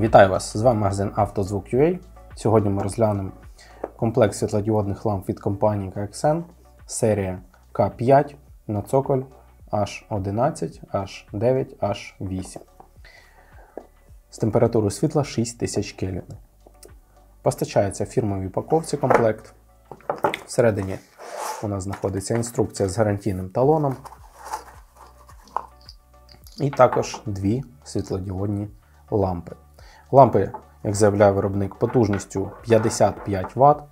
Вітаю вас! З вами магазин «Автозвук.UA». Сьогодні ми розглянемо комплект світлодіодних ламп від компанії KXN, серія K5 на цоколь H11, H9, H8 з температурою світла 6000 Кельвін. Постачається в фірмовій упаковці комплект. Всередині у нас знаходиться інструкція з гарантійним талоном і також дві світлодіодні лампи. Лампи, як заявляє виробник, потужністю 55 Вт.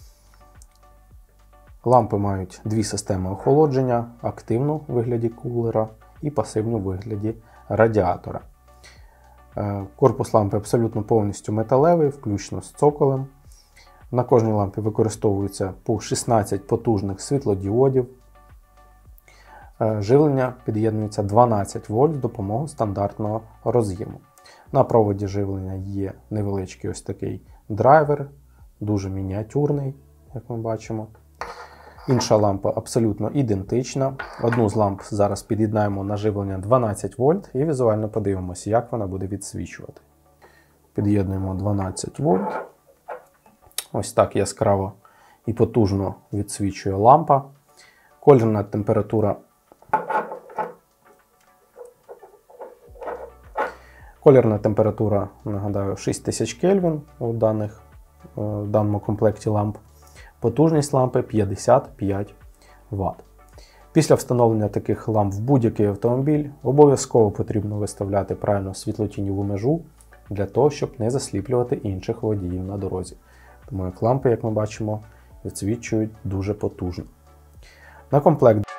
Лампи мають дві системи охолодження: активну у вигляді кулера і пасивну у вигляді радіатора. Корпус лампи абсолютно повністю металевий, включно з цоколем. На кожній лампі використовується по 16 потужних світлодіодів. Живлення під'єднується 12 вольт з допомогою стандартного роз'єму. На проводі живлення є невеличкий ось такий драйвер, дуже мініатюрний, як ми бачимо. Інша лампа абсолютно ідентична. Одну з ламп зараз під'єднаємо на живлення 12 вольт і візуально подивимося, як вона буде відсвічувати. Під'єднуємо 12 вольт. Ось так яскраво і потужно відсвічує лампа. Колірна температура нагадаю, 6000 Кельвін у даному комплекті ламп. Потужність лампи 55 Вт. Після встановлення таких ламп в будь-який автомобіль обов'язково потрібно виставляти правильно світлотіньову межу для того, щоб не засліплювати інших водіїв на дорозі. Тому як лампи, як ми бачимо, відсвічують дуже потужно. На комплект